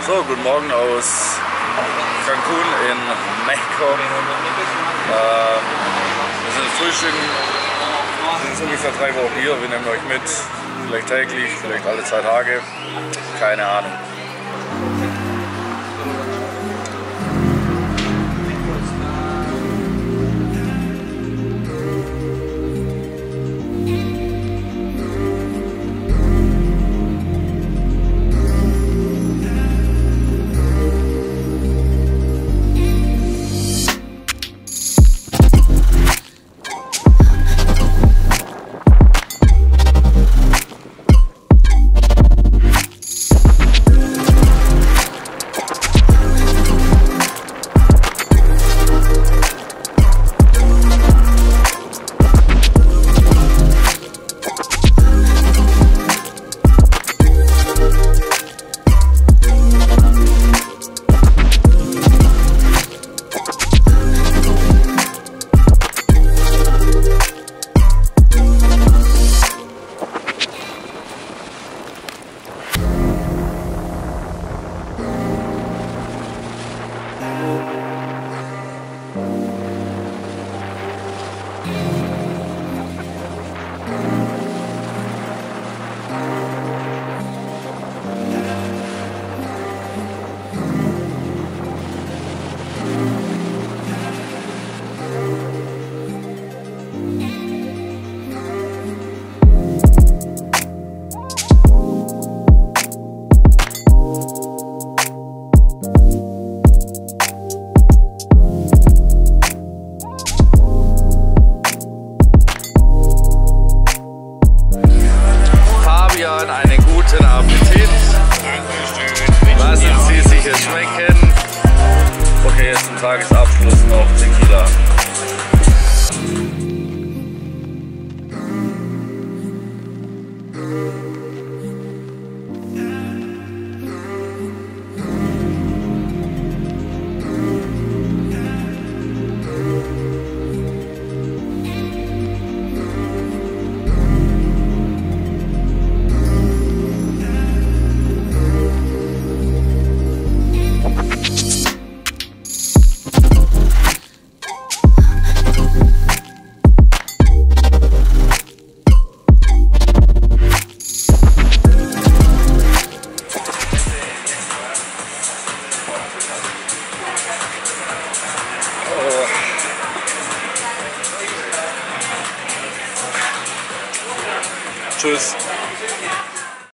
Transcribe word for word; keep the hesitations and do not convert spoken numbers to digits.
So, guten Morgen aus Cancún in Mexiko. Ähm, wir sind frühstücken, wir sind jetzt ungefähr drei Wochen hier, wir nehmen euch mit, vielleicht täglich, vielleicht alle zwei Tage, keine Ahnung. Einen guten Appetit. Lassen Sie sich es schmecken. Okay, jetzt zum Tagesabschluss noch Tequila. Tschüss.